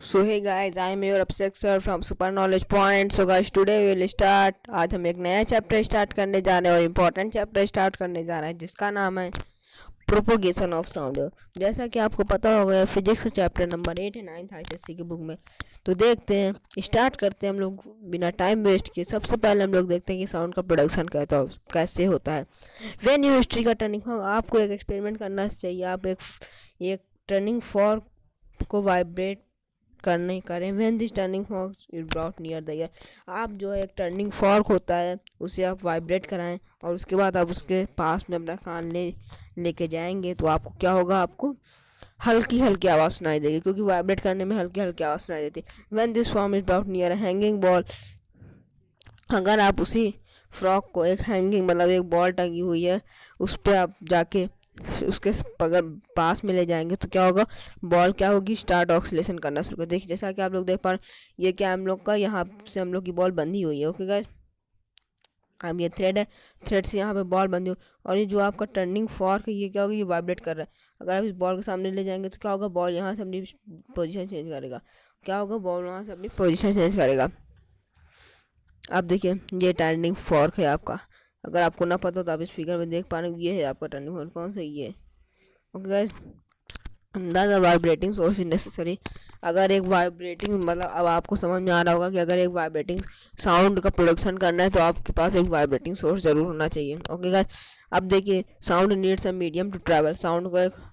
So hey guys, I am your Abhishek sir from Super Knowledge Point. So guys, today we will start. आज हम एक नया chapter start करने जा रहे हैं और इम्पोर्टेंट चैप्टर स्टार्ट करने जा रहे हैं जिसका नाम है प्रोपोगेशन ऑफ साउंड। जैसा कि आपको पता होगा फिजिक्स चैप्टर नंबर 8 है 9th ICSE की बुक में। तो देखते हैं, स्टार्ट करते हैं हम लोग बिना टाइम वेस्ट किए। सबसे पहले हम लोग देखते हैं कि साउंड का प्रोडक्शन कैसे होता है। व्हेन यू हिस्ट्री का टर्निंग फॉर्क, आपको एक एक्सपेरिमेंट करना चाहिए। आप एक टर्निंग फॉर्क को वाइब्रेट करें। When this turning fork is brought near the ear, आप जो एक टर्निंग फॉर्क होता है उसे आप वाइब्रेट कराएं और उसके बाद आप उसके पास में अपना कान लेके जाएंगे तो आपको क्या होगा, आपको हल्की हल्की आवाज़ सुनाई देगी, क्योंकि वाइब्रेट करने में हल्की हल्की आवाज़ सुनाई देती है। When this form is brought near hanging ball, अगर आप उसी फ्रॉक को एक हैंगिंग मतलब एक बॉल टंगी हुई है उस पर आप जाके उसके अगर पास में ले जाएंगे तो क्या होगा, बॉल क्या होगी, स्टार्ट ऑक्सीलेशन करना शुरू कर। देखिए जैसा कि आप लोग देख पा रहे हैं, ये क्या हम लोग का यहाँ से हम लोग की बॉल बंधी हुई है। ओके गाइस, अब ये थ्रेड है, थ्रेड से यहाँ पे बॉल बंधी हुई और ये जो आपका टर्निंग फॉर्क है ये क्या होगा, ये वाइब्रेट कर रहा है। अगर आप इस बॉल के सामने ले जाएंगे तो क्या होगा, बॉल यहाँ से अपनी पोजिशन चेंज करेगा। क्या होगा, बॉल वहाँ से अपनी पोजिशन चेंज करेगा। अब देखिए ये टर्निंग फॉर्क है आपका। अगर आपको ना पता तो आप इस फिगर में देख पा रहे हैं, ये है आपका टर्निंग फॉर्क। कौन सा, ये। Okay guys, the vibrating source is necessary. अगर एक वाइब्रेटिंग मतलब अब आपको समझ में आ रहा होगा कि अगर एक वाइब्रेटिंग साउंड का प्रोडक्शन करना है तो आपके पास एक वाइब्रेटिंग सोर्स ज़रूर होना चाहिए। ओके गाइस, अब देखिए sound needs a medium to travel. Sound को एक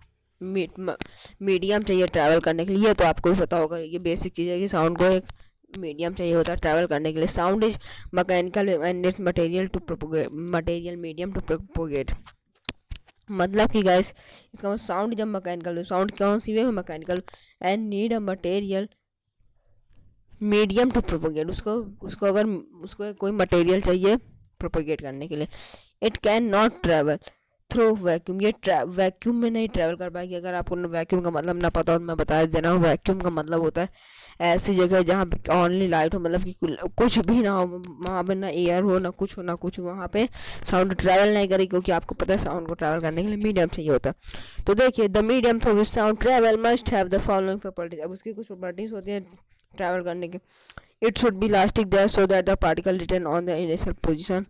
मीडियम चाहिए ट्रैवल करने के लिए। ये तो आपको भी पता होगा, ये बेसिक चीज़ है कि साउंड को एक मीडियम चाहिए होता है ट्रैवल करने के लिए। Sound is mechanical and it's material medium to propagate. मतलब कि गाइस इसका मतलब साउंड जब मैकेनिकल, साउंड कौन सी वे में, mechanical, and need a material medium to propagate. उसको अगर उसको कोई मटेरियल चाहिए प्रोपोगेट करने के लिए। It can not travel through vacuum, ये वैक्यूम में नहीं ट्रैवल कर पाएगी। अगर आपको वैक्यूम का मतलब ना पता हो तो मैं बता देना हूँ। वैक्यूम का मतलब होता है ऐसी जगह जहाँ पे ओनली लाइट हो, मतलब कि कुछ भी ना हो, वहाँ पे ना एयर हो ना कुछ हो ना कुछ, वहाँ पे साउंड ट्रैवल नहीं करेगी, क्योंकि आपको पता है साउंड को ट्रैवल करने के लिए मीडियम चाहिए होता है। तो देखिए the medium through which sound travel must have the following properties. अब उसकी कुछ प्रॉपर्टीज होती हैं ट्रैवल करने की। It should be elastic there so that the particle return on the initial position.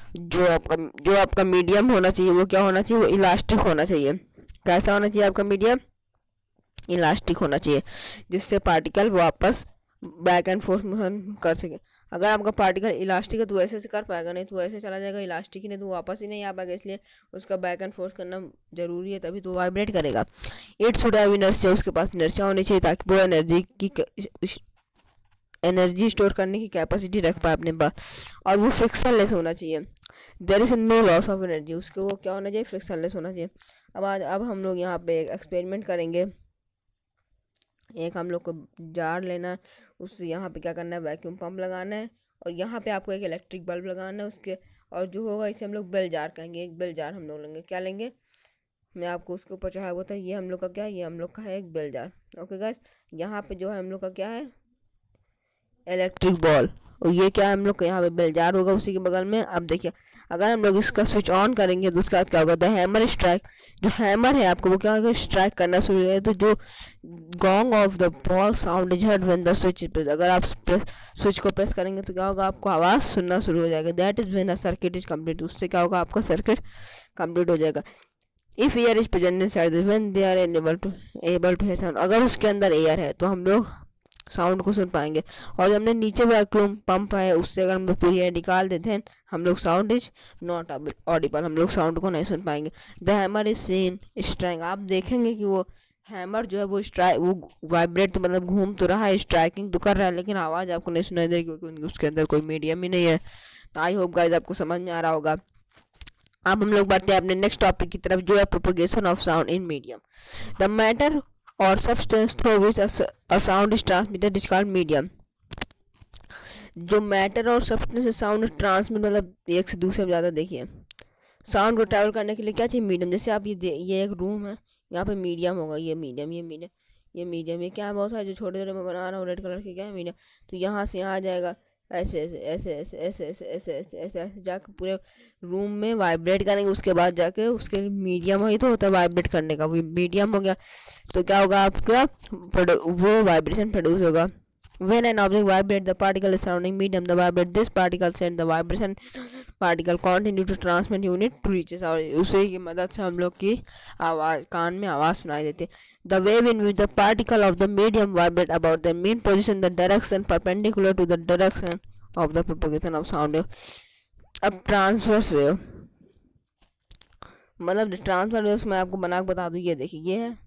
जो आपका मीडियम होना चाहिए वो क्या होना चाहिए, वो इलास्टिक होना चाहिए। कैसा होना चाहिए आपका मीडियम, इलास्टिक होना चाहिए, जिससे पार्टिकल वापस बैक एंड फोर्थ मोशन कर सके। अगर आपका पार्टिकल इलास्टिक है तो ऐसे से कर पाएगा, नहीं तो ऐसे चला जाएगा। इलास्टिक ही नहीं तो वापस ही नहीं आ पाएगा, इसलिए उसका बैक एंड फोर्थ करना जरूरी है, तभी तो वाइब्रेट करेगा। इट शुड हैव इनर्शिया, उसके पास इनर्शिया होनी चाहिए ताकि वो एनर्जी स्टोर करने की कैपेसिटी रख पाए अपने पास, और वो फ्रिक्शनलेस होना चाहिए। There is no loss of energy, उसको वो क्या होना चाहिए, फ्रिक्शनलेस होना चाहिए। अब हम लोग यहाँ पे एक एक्सपेरिमेंट करेंगे। एक हम लोग को जार लेना है, उससे यहाँ पे क्या करना है, वैक्यूम पंप लगाना है, और यहाँ पे आपको एक इलेक्ट्रिक बल्ब लगाना है उसके, और जो होगा इसे हम लोग बेल जार कहेंगे। एक बेल जार हम लोग लेंगे, क्या लेंगे, मैं आपको उसके ऊपर चढ़ा हुआ था, ये हम लोग का क्या है, ये हम लोग का है एक बेल जार। ओके गाइस, यहाँ पे जो है हम लोग का क्या है, इलेक्ट्रिक बॉल, और ये क्या है हम लोग का यहाँ पे बेल जार होगा उसी के बगल में। अब देखिए अगर हम लोग इसका स्विच ऑन करेंगे तो उसके बाद क्या होगा, द हैमर स्ट्राइक, जो हैमर है आपको वो क्या होगा, स्ट्राइक करना शुरू हो जाएगा। तो जो gong of the ball sound is heard when the switch is press, अगर आप स्विच को प्रेस करेंगे तो क्या होगा, आपको आवाज़ सुनना शुरू हो जाएगा। That is when a circuit is complete, उससे क्या होगा, आपका सर्किट कंप्लीट हो जाएगा। If air is present inside this when they are able to hear sound, अगर उसके अंदर एयर है तो हम लोग साउंड को सुन पाएंगे। और जब हमने नीचे वैक्यूम पंप है उससे अगर हम लोग पूरी एयर निकाल देते हैं, हम लोग साउंड इज नॉट ऑडिबल, हम लोग साउंड को नहीं सुन पाएंगे। The hammer is seen strike, आप देखेंगे कि वो हैमर जो है वो वाइब्रेट तो मतलब घूम तो रहा है, स्ट्राइकिंग तो कर रहा है, लेकिन आवाज़ आपको नहीं सुनाई देगी क्योंकि उसके अंदर कोई मीडियम ही नहीं है। तो आई होप गाइस आपको समझ में आ रहा होगा। अब हम लोग बढ़ते हैं अपने नेक्स्ट टॉपिक की तरफ, जो है propagation of sound in medium. The matter और substance through which a sound is transmitted is called medium. जो मैटर और सब्सटेंस से साउंड ट्रांसमिट मतलब एक से दूसरे में ज़्यादा, देखिए साउंड को ट्रैवल करने के लिए क्या चाहिए, मीडियम। जैसे आप ये एक रूम है, यहाँ पे मीडियम होगा, ये मीडियम, ये क्या है, बहुत सारे जो छोटे छोटे मैं बना रहा हूँ रेड कलर के, क्या है मीडियम। तो यहाँ से यहाँ आ जाएगा, ऐसे ऐसे ऐसे ऐसे ऐसे ऐसे ऐसे ऐसे ऐसे ऐसे जाके पूरे रूम में वाइब्रेट करेंगे। उसके बाद जाके उसके मीडियम ही तो होता है वाइब्रेट करने का, वो मीडियम हो गया। तो क्या होगा आपका, वो वाइब्रेशन प्रोड्यूस होगा। When an object vibrates, the particle surrounding medium the vibrate. This particle send the vibration particle continue to transmit unit to reaches, और उसी की मदद से हम लोग की आवाज़ कान में आवाज़ सुनाई देती है। The wave in which the particle of the medium vibrate about the mean position the direction perpendicular to the direction of the propagation of sound wave. अब ट्रांसवर्स वेव, मतलब ट्रांसफर वेव्स मैं आपको बना के बता दूँ। ये देखिए, ये है,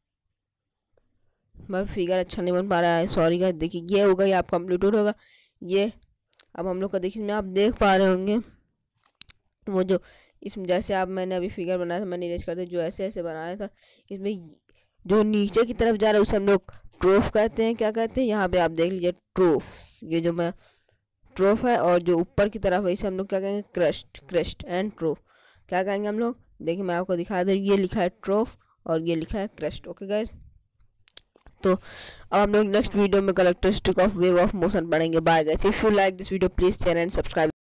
मैं फिगर अच्छा नहीं बन पा रहा है, सॉरी गाइस। देखिए ये होगा, ये आपका कंप्लीटेड होगा। ये अब हम लोग का देखिए, इसमें आप देख पा रहे होंगे वो जो इसमें जैसे आप मैंने अभी फिगर बनाया था, मैंने इरेज कर दिया, जो ऐसे ऐसे बनाया था। इसमें जो नीचे की तरफ जा रहा है उसे हम लोग ट्रोफ कहते हैं। क्या कहते हैं, यहाँ पे आप देख लीजिए ट्रोफ, ये जो मैं ट्रोफ है, और जो ऊपर की तरफ है इसे हम लोग क्या कहेंगे, क्रस्ट। क्रस्ट एंड ट्रोफ क्या कहेंगे हम लोग, देखिए मैं आपको दिखा दे, ये लिखा है ट्रोफ और ये लिखा है क्रस्ट। ओके गाइस, तो अब हम लोग नेक्स्ट वीडियो में characteristic of wave of motion पढ़ेंगे। Bye guys, if you like this video please share and subscribe.